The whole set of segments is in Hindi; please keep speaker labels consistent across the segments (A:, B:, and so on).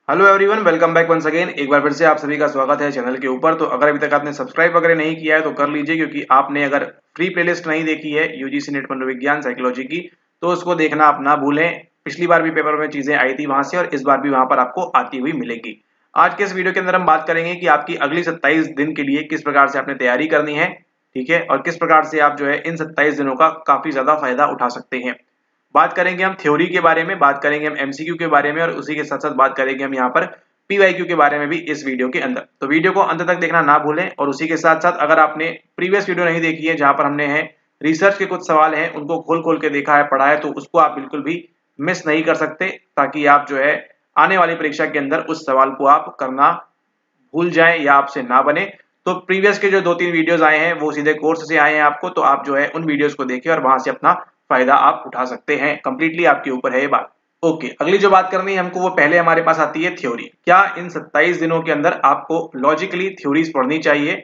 A: Hello everyone, welcome back once again. एक बार फिर से आप सभी का स्वागत है चैनल के ऊपर। तो अगर अभी तक आपने सब्सक्राइब वगैरह नहीं किया है तो कर लीजिए, क्योंकि आपने अगर फ्री प्लेलिस्ट नहीं देखी है यूजीसी नेट मनोविज्ञान साइकोलॉजी की तो उसको देखना आप ना भूलें। पिछली बार भी पेपर में चीजें आई थी वहां से, और इस बार भी वहां पर आपको आती हुई मिलेगी। आज के इस वीडियो के अंदर हम बात करेंगे कि आपकी अगली 27 दिन के लिए किस प्रकार से आपने तैयारी करनी है, ठीक है, और किस प्रकार से आप जो है इन 27 दिनों का काफी ज्यादा फायदा उठा सकते हैं। बात करेंगे हम थ्योरी के बारे में, बात करेंगे हम एमसीक्यू के बारे में, और उसी के साथ साथ बात करेंगे हम यहाँ पर पीवाईक्यू के बारे में भी इस वीडियो के अंदर। तो वीडियो को अंत तक देखना ना भूलें। और उसी के साथ साथ अगर आपने प्रीवियस वीडियो नहीं देखी है जहां पर हमने है रिसर्च के कुछ सवाल हैं उनको खोल खोल के देखा है, पढ़ा है, तो उसको आप बिल्कुल भी मिस नहीं कर सकते, ताकि आप जो है आने वाली परीक्षा के अंदर उस सवाल को आप करना भूल जाएं या आपसे ना बने। तो प्रीवियस के जो 2-3 वीडियोस आए हैं वो सीधे कोर्स से आए हैं आपको, तो आप जो है उन वीडियोस को देखिए और वहां से अपना फायदा आप उठा सकते हैं। कंप्लीटली आपके ऊपर है ये बात। ओके, अगली जो बात करनी है हमको वो पहले हमारे पास आती है थ्योरी। क्या इन 27 दिनों के अंदर आपको लॉजिकली थ्योरीज पढ़नी चाहिए?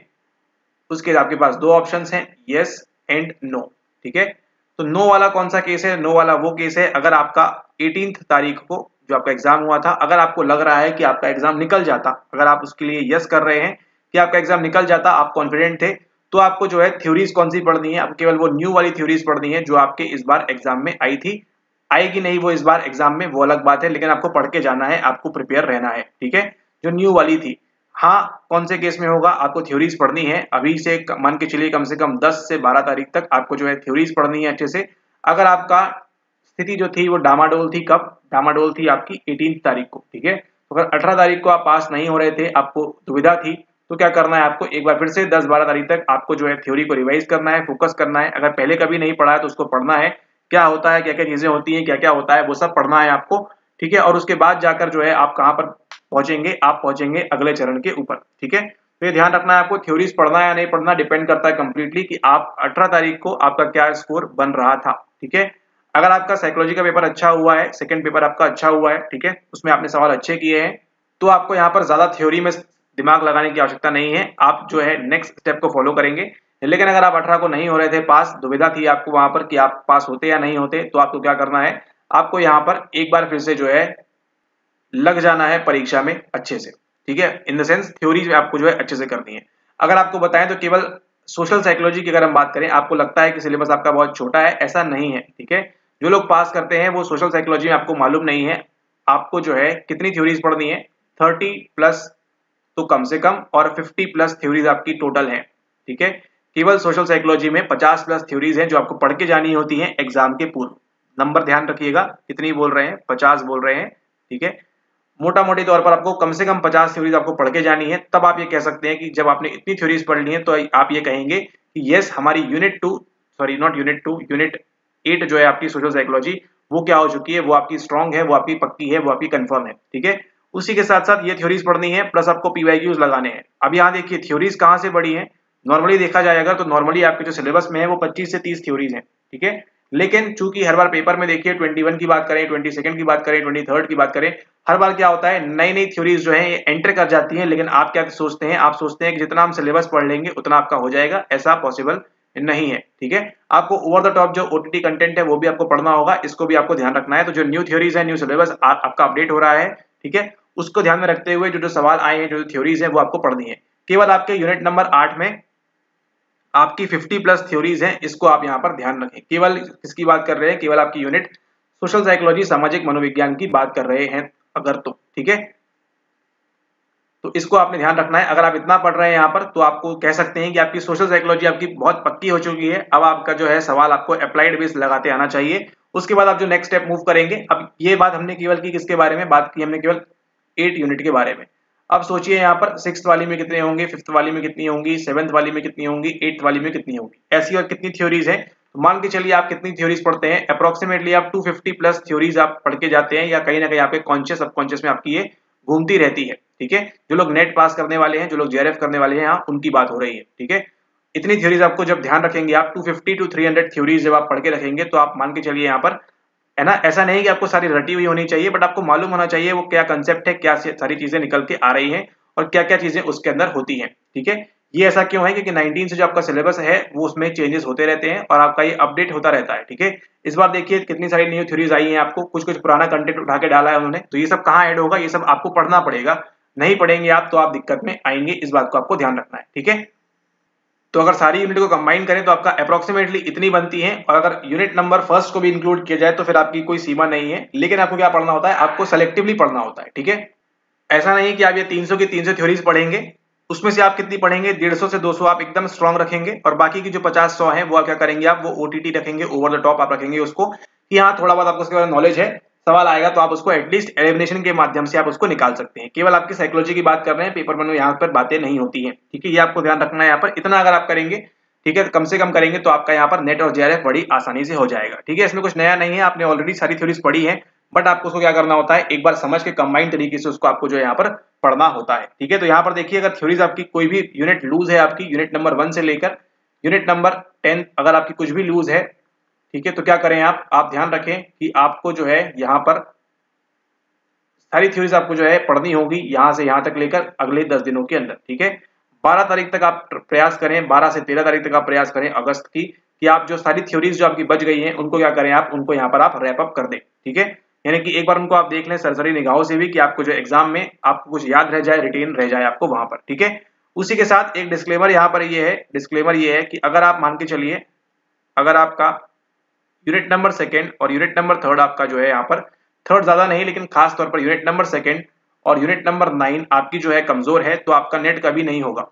A: उसके आपके पास दो ऑप्शंस हैं, यस एंड नो। ठीक है, तो नो वाला कौन सा केस है? नो वाला वो केस है अगर आपका 18 तारीख को जो आपका एग्जाम हुआ था, अगर आपको लग रहा है कि आपका एग्जाम निकल जाता, अगर आप उसके लिए यस कर रहे हैं कि आपका एग्जाम निकल जाता, आप कॉन्फिडेंट थे, तो आपको जो है थ्योरीज कौन सी पढ़नी है? आपको केवल वो न्यू वाली थ्योरीज पढ़नी है जो आपके इस बार एग्जाम में आई थी। आएगी नहीं वो इस बार एग्जाम में, वो अलग बात है, लेकिन आपको पढ़ के जाना है, आपको प्रिपेयर रहना है। ठीक है, जो न्यू वाली थी। हाँ, कौन से केस में होगा? आपको थ्योरीज पढ़नी है अभी से, मान के चलिए कम से कम 10 से 12 तारीख तक आपको जो है थ्योरीज पढ़नी है अच्छे से। अगर आपका स्थिति जो थी वो डामाडोल थी, कब डामाडोल थी? आपकी 18 तारीख को। ठीक है, तो अगर 18 तारीख को आप पास नहीं हो रहे थे, आपको दुविधा थी, तो क्या करना है आपको? एक बार फिर से 10-12 तारीख तक आपको जो है थ्योरी को रिवाइज करना है, फोकस करना है। अगर पहले कभी नहीं पढ़ा है तो उसको पढ़ना है, क्या होता है, क्या क्या चीजें होती हैं, क्या क्या होता है, वो सब पढ़ना है आपको। ठीक है, और उसके बाद जाकर जो है आप कहां पर पहुंचेंगे? आप पहुंचेंगे अगले चरण के ऊपर। ठीक है, तो ये ध्यान रखना है आपको, थ्योरीज पढ़ना है या नहीं पढ़ना डिपेंड करता है कंप्लीटली कि आप 18 तारीख को आपका क्या स्कोर बन रहा था। ठीक है, अगर आपका साइकोलॉजी का पेपर अच्छा हुआ है, सेकंड पेपर आपका अच्छा हुआ है, ठीक है, उसमें आपने सवाल अच्छे किए हैं, तो आपको यहाँ पर ज्यादा थ्योरी में दिमाग लगाने की आवश्यकता नहीं है, आप जो है नेक्स्ट स्टेप को फॉलो करेंगे। लेकिन अगर आप 18 को नहीं हो रहे थे पास, दुविधा थी आपको वहां पर कि आप पास होते या नहीं होते, तो आपको क्या करना है? आपको यहाँ पर एक बार फिर से जो है लग जाना है परीक्षा में अच्छे से। ठीक है, इन द सेंस थ्योरी आपको जो है अच्छे से करनी है। अगर आपको बताएं तो केवल सोशल साइकोलॉजी की अगर हम बात करें, आपको लगता है कि सिलेबस आपका बहुत छोटा है, ऐसा नहीं है। ठीक है, जो लोग पास करते हैं वो सोशल साइकोलॉजी में आपको मालूम नहीं है आपको जो है कितनी थ्योरीज पढ़नी है, 30 प्लस तो कम से कम, और 50 प्लस थ्योरीज आपकी टोटल है। ठीक है, केवल सोशल साइकोलॉजी में 50 प्लस थ्योरीज हैं जो आपको पढ़ के जानी होती हैं एग्जाम के पूर्व। नंबर ध्यान रखिएगा, कितनी बोल रहे हैं? 50 बोल रहे हैं। ठीक है, मोटा मोटी तौर पर आपको कम से कम 50 थ्योरीज आपको पढ़ के जानी है, तब आप ये कह सकते हैं कि जब आपने इतनी थ्योरीज पढ़ ली है तो आप ये कहेंगे कि यस, हमारी unit 2, sorry not unit 2, unit 8 जो है आपकी सोशल साइकोलॉजी, वो क्या हो चुकी है? वो आपकी स्ट्रांग है, वो आपकी पक्की है, वो आपकी कंफर्म है। ठीक है, उसी के साथ साथ ये थ्योरीज पढ़नी है, प्लस आपको पीवाईक्यूज लगाने हैं। अब यहाँ देखिए थ्योरीज कहाँ से बड़ी है। नॉर्मली देखा जाएगा तो नॉर्मली आपके जो सिलेबस में है वो 25 से 30 थ्योरीज है। ठीक है, लेकिन चूंकि हर बार पेपर में देखिए 21 की बात करें, 22 की बात करें, 23 की बात करें, हर बार क्या होता है, नई नई थ्योरीज जो है एंटर कर जाती हैं। लेकिन आप क्या सोचते हैं? आप सोचते हैं कि जितना हम सिलेबस पढ़ लेंगे उतना आपका हो जाएगा, ऐसा पॉसिबल नहीं है। ठीक है, आपको ओवर द टॉप जो ओटीटी कंटेंट है वो भी आपको पढ़ना होगा, इसको भी आपको ध्यान रखना है। तो जो न्यू थ्योरीज है, न्यू सिलेबस आपका अपडेट हो रहा है, ठीक है, उसको ध्यान में रखते हुए जो जो सवाल आए हैं, जो थ्योरीज है वो आपको पढ़नी है। केवल आपके यूनिट नंबर 8 में आपकी 50 प्लस थ्योरीज हैं, इसको आप यहाँ पर ध्यान रखें। केवल किसकी बात कर रहे हैं? केवल आपकी यूनिट सोशल साइकोलॉजी, सामाजिक मनोविज्ञान की बात कर रहे हैं अगर तो। ठीक है, तो इसको आपने ध्यान रखना है। अगर आप इतना पढ़ रहे हैं यहाँ पर, तो आपको कह सकते हैं कि आपकी सोशल साइकोलॉजी आपकी बहुत पक्की हो चुकी है। अब आपका जो है सवाल आपको अप्लाइड बेस लगाते आना चाहिए। उसके बाद आप जो नेक्स्ट स्टेप मूव करेंगे, अब ये बात हमने केवल की किसके बारे में बात की? हमने केवल 8 यूनिट के बारे में। अब सोचिए यहाँ पर 6th वाली में कितने होंगे, 5th वाली में कितनी होंगी, 7th वाली में कितनी होंगी, 8th वाली में कितनी होंगी, ऐसी और कितनी थ्योरीज हैं। तो मान के चलिए आप कितनी थ्योरीज पढ़ते हैं, अप्रोक्सीमेटली आप 250 प्लस थ्योरीज आप पढ़ के जाते हैं, या कहीं ना कहीं आपके कॉन्शियस सबकॉन्शियस में आपकी ये घूमती रहती है। ठीक है, जो लोग नेट पास करने वाले हैं, जो लोग जेआरएफ करने वाले हैं, यहाँ उनकी बात हो रही है। ठीक है, इतनी थ्योरीज आपको जब ध्यान रखेंगे आप, 250 to 300 थ्योरीज जब आप पढ़ के रखेंगे, तो आप मान के चलिए यहाँ पर, है ना, ऐसा नहीं कि आपको सारी रटी हुई होनी चाहिए, बट आपको मालूम होना चाहिए वो क्या कंसेप्ट है, क्या सारी चीजें निकल के आ रही हैं और क्या क्या चीजें उसके अंदर होती हैं। ठीक है, ये ऐसा क्यों है, क्योंकि 19 से जो आपका सिलेबस है वो उसमें चेंजेस होते रहते हैं और आपका ये अपडेट होता रहता है, ठीक है। इस बार देखिए कितनी सारी न्यू थ्योरीज आई हैं, आपको कुछ कुछ पुराना कंटेंट उठा के डाला है उन्होंने, तो ये सब कहाँ ऐड होगा, ये सब आपको पढ़ना पड़ेगा। नहीं पढ़ेंगे आप तो आप दिक्कत में आएंगे, इस बात को आपको ध्यान रखना है, ठीक है। तो अगर सारी यूनिट को कंबाइन करें तो आपका अप्रोक्सीमेटली इतनी बनती है, और अगर यूनिट नंबर फर्स्ट को भी इंक्लूड किया जाए तो फिर आपकी कोई सीमा नहीं है। लेकिन आपको क्या पढ़ना होता है, आपको सेलेक्टिवली पढ़ना होता है, ठीक है। ऐसा नहीं कि आप ये 300 की 300 थ्योरीज पढ़ेंगे, उसमें से आप कितनी पढ़ेंगे, 150 से 200 आप एकदम स्ट्रांग रखेंगे, और बाकी की जो 50-100 है वो आप क्या करेंगे, आप वो ओटीटी रखेंगे, ओवर द टॉप आप रखेंगे उसको, कि हाँ थोड़ा बहुत आपको उसके बारे में नॉलेज है, सवाल आएगा तो आप उसको एटलीस्ट एलिमिनेशन के माध्यम से आप उसको निकाल सकते हैं। केवल आपकी साइकोलॉजी की बात कर रहे हैं, पेपर में यहाँ पर बातें नहीं होती हैं, ठीक है। ये आपको ध्यान रखना है यहाँ पर, इतना अगर आप करेंगे, ठीक है, कम से कम करेंगे तो आपका यहाँ पर नेट और जेआरएफ बड़ी आसानी से हो जाएगा, ठीक है। इसमें कुछ नया नहीं है, आपने ऑलरेडी सारी थ्योरीज पढ़ी है, बट आपको उसको क्या करना होता है, एक बार समझ के कंबाइन तरीके से उसको आपको जो है यहाँ पर पढ़ना होता है, ठीक है। तो यहाँ पर देखिए अगर थ्योरीज आपकी कोई भी यूनिट लूज है, आपकी यूनिट नंबर 1 से लेकर यूनिट नंबर 10 अगर आपकी कुछ भी लूज है, ठीक है, तो क्या करें आप ध्यान रखें कि आपको जो है यहाँ पर सारी थ्योरीज आपको जो है पढ़नी होगी, यहाँ से यहाँ तक लेकर अगले 10 दिनों के अंदर, ठीक है। 12 तारीख तक आप प्रयास करें, 12 से 13 तारीख तक आप प्रयास करें अगस्त की, कि आप जो सारी थ्योरीज जो आपकी बच गई हैं उनको क्या करें, आप उनको यहाँ पर आप रैप अप कर दें, ठीक है। यानी कि एक बार उनको आप देख लें सरसरी निगाहों से भी, कि आपको जो एग्जाम में आपको कुछ याद रह जाए, रिटेन रह जाए आपको वहां पर, ठीक है। उसी के साथ एक डिस्क्लेमर यहाँ पर ये है, डिस्क्लेमर ये है कि अगर आप मान के चलिए, अगर आपका यूनिट नंबर 2 और यूनिट नंबर 3 आपका जो है यहाँ पर, थर्ड ज्यादा नहीं लेकिन खास तौर पर यूनिट नंबर 2 और यूनिट नंबर 9 आपकी जो है कमजोर है, तो आपका नेट कभी नहीं होगा,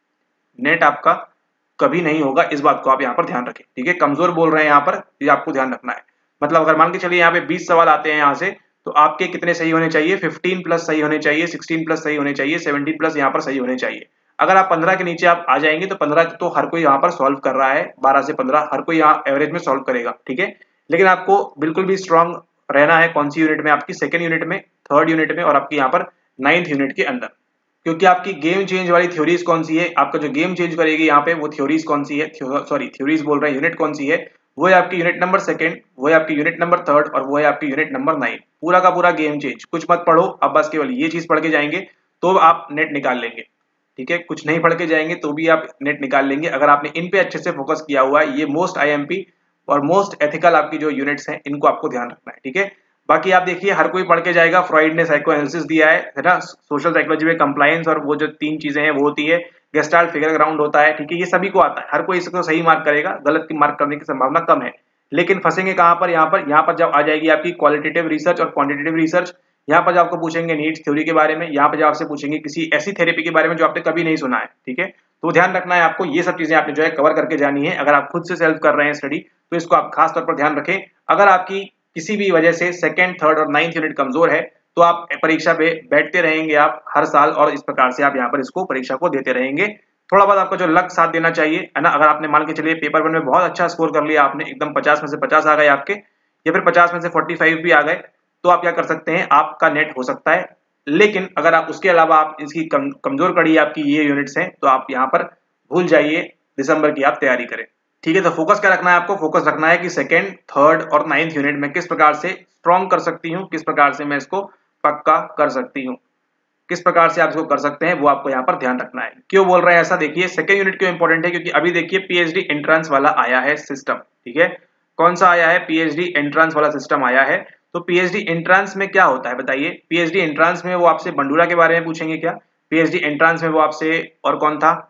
A: नेट आपका कभी नहीं होगा, इस बात को आप यहाँ पर ध्यान रखें, ठीक है। कमजोर बोल रहे हैं यहाँ पर, ये आपको ध्यान रखना है। मतलब अगर मान के चलिए यहाँ पे 20 सवाल आते हैं यहाँ से, तो आपके कितने सही होने चाहिए, 15 प्लस सही होने चाहिए, 16 प्लस सही होने चाहिए, 17 प्लस यहाँ पर सही होने चाहिए। अगर आप 15 के नीचे आप आ जाएंगे तो 15 तो हर कोई यहाँ पर सॉल्व कर रहा है, 12 से 15 हर कोई यहाँ एवरेज में सॉल्व करेगा, ठीक है। लेकिन आपको बिल्कुल भी स्ट्रांग रहना है, कौन सी यूनिट में, आपकी 2nd यूनिट में, 3rd यूनिट में और आपकी यहाँ पर 9th यूनिट के अंदर। क्योंकि आपकी गेम चेंज वाली थ्योरीज कौन सी है, आपका जो गेम चेंज करेगी यहाँ पे वो थ्योरीज कौन सी है, सॉरी थ्योरीज बोल रहे हैं, यूनिट कौन सी है, वो है आपकी यूनिट नंबर 2, वो है आपकी यूनिट नंबर 3 और वो है आपकी यूनिट नंबर 9। पूरा का पूरा गेम चेंज, कुछ मत पढ़ो, अब बस केवल ये चीज पढ़ के जाएंगे तो आप नेट निकाल लेंगे, ठीक है। कुछ नहीं पढ़ के जाएंगे तो भी आप नेट निकाल लेंगे, अगर आपने इन पे अच्छे से फोकस किया हुआ है। ये मोस्ट आईएमपी और मोस्ट एथिकल आपकी जो यूनिट्स हैं इनको आपको ध्यान रखना है, ठीक है। बाकी आप देखिए हर कोई पढ़ के जाएगा, फ्रॉइड ने साइको एनालिसिस दिया है ना, सोशल साइकोलॉजी में कंप्लायंस और वो जो 3 चीजें हैं वो होती है, गेस्टाल्ट फिगर ग्राउंड होता है, ठीक है। ये सभी को आता है, हर कोई इसको सही मार्क करेगा, गलत की मार्क करने की संभावना कम है। लेकिन फंसेंगे कहां पर, यहाँ पर जब आ जाएगी आपकी क्वालिटेटिव रिसर्च और क्वांटिटेटिव रिसर्च, यहाँ पर जब आपको पूछेंगे नीड्स थ्योरी के बारे में, यहाँ पर जब आपसे पूछेंगे किसी ऐसी थेरेपी के बारे में जो आपने कभी नहीं सुना है, ठीक है। तो ध्यान रखना है आपको, ये सब चीजें आपने जो है कवर करके जानी है। अगर आप खुद से सेल्फ कर रहे हैं स्टडी तो इसको आप खास तौर पर ध्यान रखें। अगर आपकी किसी भी वजह से 2nd, 3rd और 9th यूनिट कमजोर है तो आप परीक्षा पे बैठते रहेंगे आप हर साल, और इस प्रकार से आप यहाँ पर इसको परीक्षा को देते रहेंगे। थोड़ा बहुत आपका जो लक साथ देना चाहिए, है ना। अगर आपने मान के चलिए पेपर 1 में बहुत अच्छा स्कोर कर लिया, आपने एकदम 50 में से 50 आ गए आपके, या फिर 50 में से 45 भी आ गए, तो आप क्या कर सकते हैं, आपका नेट हो सकता है। लेकिन अगर आप उसके अलावा आप इसकी कमजोर कड़ी आपकी ये यूनिट्स हैं, तो आप यहाँ पर भूल जाइए, दिसंबर की आप तैयारी करें, ठीक है। तो फोकस क्या रखना है आपको, फोकस रखना है कि 2nd, 3rd और 9th यूनिट में किस प्रकार से स्ट्रॉन्ग कर सकती हूँ, किस प्रकार से मैं इसको पक्का कर सकती हूँ, किस प्रकार से आप इसको कर सकते हैं, वो आपको यहाँ पर ध्यान रखना है। क्यों बोल रहे हैं ऐसा, देखिए 2nd यूनिट क्यों इंपॉर्टेंट है, क्योंकि अभी देखिए पीएचडी एंट्रेंस वाला आया है सिस्टम, ठीक है। कौन सा आया है, पीएचडी एंट्रेंस वाला सिस्टम आया है। तो पीएचडी एंट्रेंस में क्या होता है बताइए, पीएचडी एंट्रेंस में वो आपसे बंडूरा के बारे में पूछेंगे क्या, पीएचडी एंट्रेंस में वो आपसे और कौन था,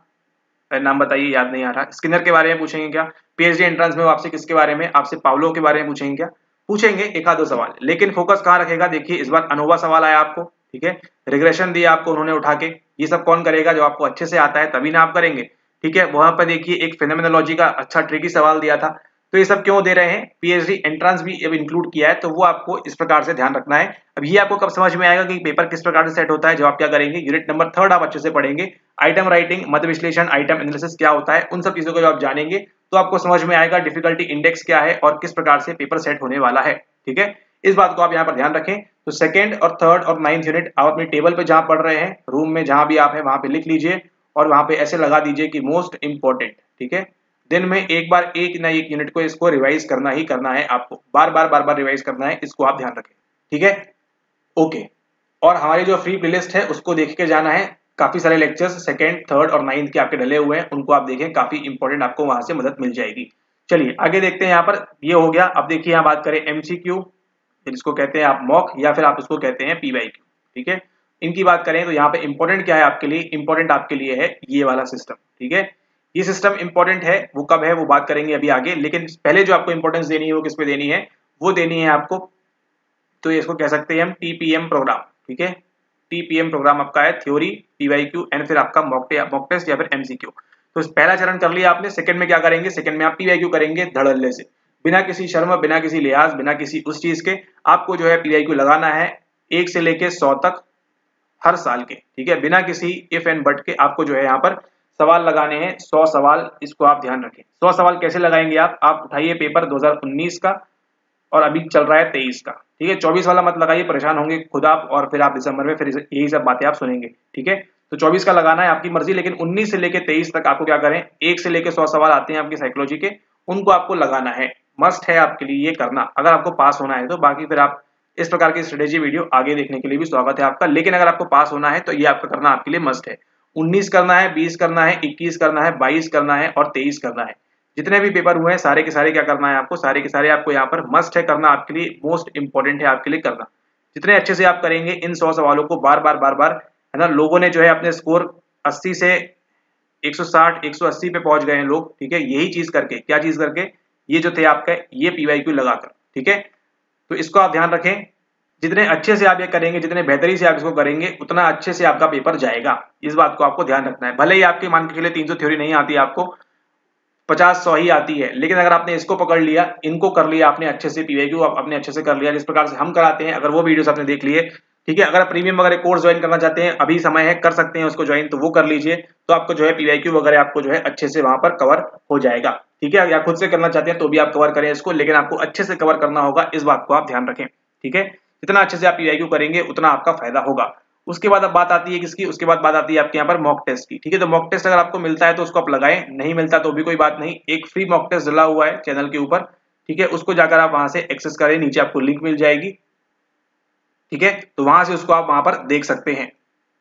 A: नाम बताइए, याद नहीं आ रहा, स्किनर के बारे में पूछेंगे क्या, पीएचडी एंट्रेंस में वो आपसे किसके बारे में, आपसे पावलो के बारे में पूछेंगे क्या, पूछेंगे एक आध दो सवाल। लेकिन फोकस कहाँ रखेगा, देखिए इस बार अनोवा सवाल आया आपको, ठीक है, रिग्रेशन दिया आपको उन्होंने उठा के, ये सब कौन करेगा, जो आपको अच्छे से आता है तभी ना आप करेंगे, ठीक है। वहां पर देखिए एक फेनोमेनोलॉजी का अच्छा ट्रिकी सवाल दिया था। तो ये सब क्यों दे रहे हैं, पीएचडी एंट्रेंस भी अब इंक्लूड किया है, तो वो आपको इस प्रकार से ध्यान रखना है। अब ये आपको कब समझ में आएगा कि पेपर किस प्रकार से सेट होता है, जब आप क्या करेंगे, यूनिट नंबर 3 आप अच्छे से पढ़ेंगे, आइटम राइटिंग, मत विश्लेषण, आइटम एनालिसिस क्या होता है, उन सब चीजों को जब आप जानेंगे तो आपको समझ में आएगा डिफिकल्टी इंडेक्स क्या है और किस प्रकार से पेपर सेट होने वाला है, ठीक है। इस बात को आप यहाँ पर ध्यान रखें। तो 2nd और 3rd और 9th यूनिट आप अपनी टेबल पे जहां पढ़ रहे हैं, रूम में जहां भी आप है वहां पे लिख लीजिए, और वहां पे ऐसे लगा दीजिए कि मोस्ट इंपॉर्टेंट, ठीक है। दिन में एक बार एक ना एक यूनिट को इसको रिवाइज करना ही करना है, आपको बार बार रिवाइज करना है, इसको आप ध्यान रखें, ठीक है। ओके, और हमारी जो फ्री प्लेलिस्ट है उसको देख के जाना है, काफी सारे लेक्चर्स सेकंड, थर्ड और 9th के आपके डले हुए हैं, उनको आप देखें, काफी इंपॉर्टेंट आपको वहां से मदद मिल जाएगी। चलिए आगे देखते हैं। यहाँ पर ये हो गया। अब देखिए यहाँ बात करें MCQ, जिसको कहते हैं आप मॉक या फिर आप इसको कहते हैं PYQ। ठीक है, इनकी बात करें तो यहाँ पे इंपॉर्टेंट क्या है आपके लिए? इंपॉर्टेंट आपके लिए है ये वाला सिस्टम। ठीक है, ये सिस्टम इंपॉर्टेंट है, वो कब है वो बात करेंगे अभी आगे, लेकिन पहले जो आपको इंपॉर्टेंस देनी है वो किस पे देनी है? वो देनी है आपको, तो इसको कह सकते हैं हम TPM प्रोग्राम। ठीक है, TPM प्रोग्राम आपका है थ्योरी, PYQ एंड फिर आपका मॉक टेस्ट या फिर MCQ। तो पहला चरण कर लिया आपने। सेकंड में क्या करेंगे? सेकंड में आप PYQ करेंगे धड़ल्ले से, बिना किसी शर्म, बिना किसी लिहाज, बिना किसी उस चीज के आपको जो है PYQ लगाना है 1 से लेके 100 तक हर साल के। ठीक है, बिना किसी इफ एंड बट के आपको जो है यहाँ पर सवाल लगाने हैं, 100 सवाल। इसको आप ध्यान रखें। 100 सवाल कैसे लगाएंगे आप उठाइए पेपर 2019 का और अभी चल रहा है 23 का। ठीक है, 24 वाला मत लगाइए, परेशान होंगे खुद आप, और फिर आप दिसंबर में फिर यही सब बातें आप सुनेंगे। ठीक है, तो 24 का लगाना है, आपकी मर्जी, लेकिन 19 से लेके 23 तक आपको क्या करें, 1 से लेके 100 सवाल आते हैं आपकी साइकोलॉजी के, उनको आपको लगाना है। मस्ट है आपके लिए ये करना, अगर आपको पास होना है तो। बाकी फिर आप इस प्रकार की स्ट्रेटेजी वीडियो आगे देखने के लिए भी स्वागत है आपका, लेकिन अगर आपको पास होना है तो ये आपका करना आपके लिए मस्ट है। 19 करना है, 20 करना है, 21 करना है, 22 करना है और 23 करना है। जितने भी पेपर हुए हैं सारे के सारे क्या करना है आपको, सारे के सारे आपको यहाँ पर मस्ट है करना, आपके लिए मोस्ट इंपॉर्टेंट है आपके लिए करना। जितने अच्छे से आप करेंगे इन 100 सवालों को बार बार, है ना। लोगों ने जो है अपने स्कोर 80 से 160, 180 पे पहुंच गए हैं लोग। ठीक है, यही चीज करके, क्या चीज करके? ये जो थे आपका ये PYQ लगाकर। ठीक है, तो इसको आप ध्यान रखें। जितने अच्छे से आप ये करेंगे, जितने बेहतरी से आप इसको करेंगे, उतना अच्छे से आपका पेपर जाएगा। इस बात को आपको ध्यान रखना है। भले ही आपके मान के चलिए 300 थ्योरी नहीं आती आपको, 50-100 ही आती है, लेकिन अगर आपने इसको पकड़ लिया, इनको कर लिया आपने अच्छे से, PYQ आपने अच्छे से कर लिया जिस प्रकार से हम कराते हैं, अगर वो वीडियोस आपने देख लिए, ठीक है। अगर प्रीमियम वगैरह कोर्स ज्वाइन करना चाहते हैं, अभी समय है, कर सकते हैं उसको ज्वाइन, तो वो कर लीजिए। तो आपको जो है PYQ वगैरह आपको जो है अच्छे से वहां पर कवर हो जाएगा। ठीक है, या खुद से करना चाहते हैं तो भी आप कवर करें इसको, लेकिन आपको अच्छे से कवर करना होगा, इस बात को आप ध्यान रखें। ठीक है, जितना अच्छे से आप PYQ करेंगे उतना आपका फायदा होगा। उसके बाद अब बात आती है किसकी? उसके बाद बात आती है आपके यहाँ पर मॉक टेस्ट की। ठीक है, तो मॉक टेस्ट अगर आपको मिलता है तो उसको आप लगाएं, नहीं मिलता तो भी कोई बात नहीं। एक फ्री मॉक टेस्ट डला हुआ है चैनल के ऊपर। ठीक है, उसको जाकर आप वहां से एक्सेस करें, नीचे आपको लिंक मिल जाएगी। ठीक है, तो वहां से उसको आप वहां पर देख सकते हैं।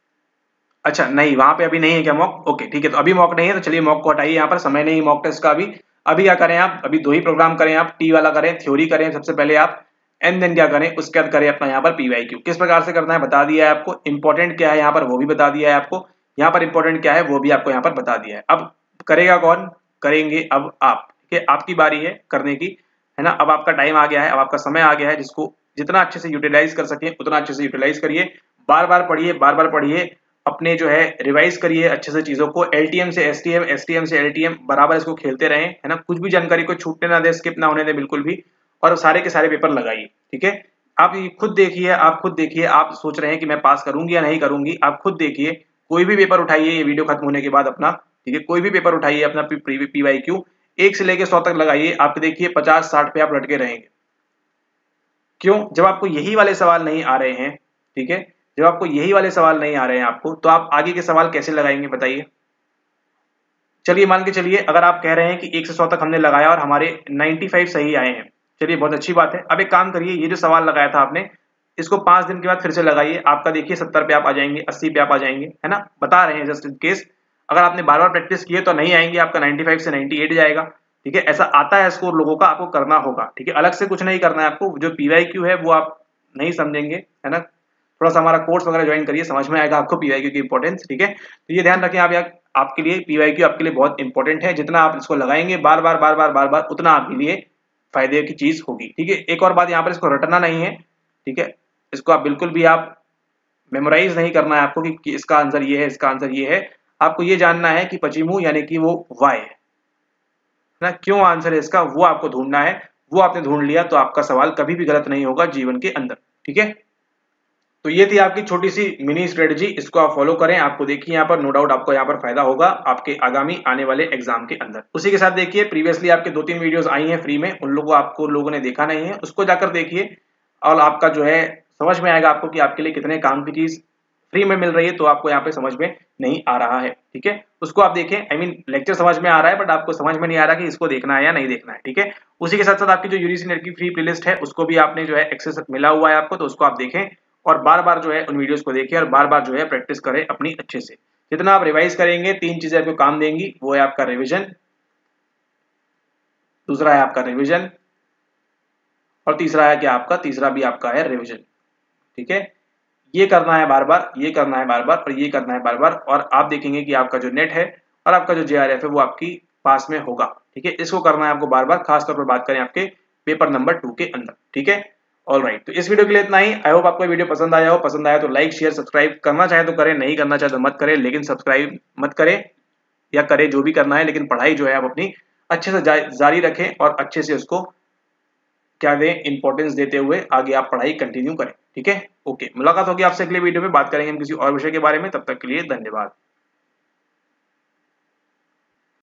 A: अच्छा, नहीं वहां पे अभी नहीं है क्या मॉक? ओके ठीक है, तो अभी मॉक नहीं है तो चलिए मॉक को हटाइए, यहाँ पर समय नहीं मॉक टेस्ट का अभी। अभी क्या करें आप? अभी 2 ही प्रोग्राम करें आप, टी वाला करें, थ्योरी करें सबसे पहले आप, एंड देन क्या करें, उसके बाद करें अपना यहाँ पर PYQ। किस प्रकार से करना है बता दिया है आपको, इंपॉर्टेंट क्या है यहाँ पर वो भी बता दिया है आपको, यहाँ पर इंपॉर्टेंट क्या है वो भी आपको यहाँ पर बता दिया है। अब करेगा कौन? करेंगे अब आप। ठीक है, आपकी बारी है करने की, है ना। अब आपका टाइम आ गया है, अब आपका समय आ गया है, जिसको जितना अच्छे से यूटिलाइज कर सके उतना अच्छे से यूटिलाइज करिए। बार बार पढ़िए, बार बार पढ़िए, अपने जो है रिवाइज करिए अच्छे से चीजों को। LTM से STM, STM से LTM बराबर इसको खेलते रहें, है ना। कुछ भी जानकारी को छूटने ना दे, स्किप ना होने दे बिल्कुल भी, और सारे के सारे पेपर लगाइए। ठीक है, आप खुद देखिए, आप खुद देखिए, आप सोच रहे हैं कि मैं पास करूंगी या नहीं करूंगी, आप खुद देखिए। कोई भी पेपर उठाइए ये वीडियो खत्म होने के बाद अपना, ठीक है, कोई भी पेपर उठाइए अपना PYQ 1 से लेकर 100 तक लगाइए, आप देखिए 50-60 पे आप लटके रहेंगे। क्यों? जब आपको यही वाले सवाल नहीं आ रहे हैं, ठीक है, जब आपको यही वाले सवाल नहीं आ रहे हैं आपको, तो आप आगे के सवाल कैसे लगाएंगे बताइए। चलिए मान के चलिए, अगर आप कह रहे हैं कि 1 से 100 तक हमने लगाया और हमारे 95 सही आए हैं, चलिए बहुत अच्छी बात है। अब एक काम करिए, ये जो सवाल लगाया था आपने, इसको 5 दिन के बाद फिर से लगाइए, आपका देखिए 70 पे आप आ जाएंगे, 80 पे आप आ जाएंगे, है ना। बता रहे हैं जस्ट इन केस, अगर आपने बार बार प्रैक्टिस किए तो नहीं आएंगे, आपका 95 से 98 जाएगा। ठीक है, ऐसा आता है स्कोर लोगों का, आपको करना होगा। ठीक है, अलग से कुछ नहीं करना है आपको, जो PYQ है वो आप नहीं समझेंगे, है ना। थोड़ा सा हमारा कोर्स वगैरह ज्वाइन करिए, समझ में आएगा आपको PYQ की इंपॉर्टेंस। ठीक है, तो ये ध्यान रखें आप, आपके लिए PYQ आपके लिए बहुत इंपॉर्टेंट है। जितना आप इसको लगाएंगे बार बार उतना आपके लिए फायदे की चीज होगी। ठीक है, एक और बात यहाँ पर, इसको रटना नहीं है। ठीक है, इसको आप बिल्कुल भी आप मेमोराइज नहीं करना है आपको कि इसका आंसर ये है, इसका आंसर ये है। आपको ये जानना है कि पचिमू यानी कि वो वाई है ना, क्यों आंसर है इसका वो आपको ढूंढना है। वो आपने ढूंढ लिया तो आपका सवाल कभी भी गलत नहीं होगा जीवन के अंदर। ठीक है, तो ये थी आपकी छोटी सी मिनी स्ट्रेटजी, इसको आप फॉलो करें। आपको देखिए यहाँ पर नो डाउट आपको यहाँ पर फायदा होगा आपके आगामी आने वाले एग्जाम के अंदर। उसी के साथ देखिए प्रीवियसली आपके 2-3 वीडियोस आई हैं फ्री में, उन लोगों आपको लोगों ने देखा नहीं है, उसको जाकर देखिए और आपका जो है समझ में आएगा आपको कि आपके लिए कितने काम की चीज फ्री में मिल रही है, तो आपको यहाँ पे समझ में नहीं आ रहा है। ठीक है, उसको आप देखें, आई मीन लेक्चर समझ में आ रहा है बट आपको समझ में नहीं आ रहा कि इसको देखना है या नहीं देखना है। ठीक है, उसी के साथ साथ आपकी जो यूजीसी नेट की फ्री प्लेलिस्ट है उसको भी आपने जो है एक्सेस मिला हुआ है आपको, तो उसको आप देखें और बार बार जो है उन वीडियोस को देखें और बार बार जो है प्रैक्टिस करें अपनी अच्छे से। जितना आप रिवाइज करेंगे 3 चीजें आपको काम देंगी। वो है आपका रिवीजन, दूसरा है आपका रिवीजन, और तीसरा है क्या आपका, तीसरा भी आपका है रिवीजन। ठीक है, ये करना है बार बार, ये करना है बार बार, और ये करना है बार बार, और आप देखेंगे कि आपका जो नेट है और आपका जो जेआरएफ है वो आपकी पास में होगा। ठीक है, इसको करना है आपको बार बार, खासतौर पर बात करें आपके पेपर नंबर 2 के अंदर। ठीक है, ऑल राइट, तो इस वीडियो के लिए इतना ही। आई होप आपको वीडियो पसंद आया हो। पसंद आया तो लाइक शेयर सब्सक्राइब करना चाहे तो करें, नहीं करना चाहे तो मत करें, लेकिन सब्सक्राइब मत करें या करें जो भी करना है, लेकिन पढ़ाई जो है आप अपनी अच्छे से जारी रखें और अच्छे से उसको क्या दें, इंपॉर्टेंस देते हुए आगे आप पढ़ाई कंटिन्यू करें। ठीक है, ओके, मुलाकात होगी आपसे अगले वीडियो में, बात करेंगे हम किसी और विषय के बारे में। तब तक के लिए धन्यवाद।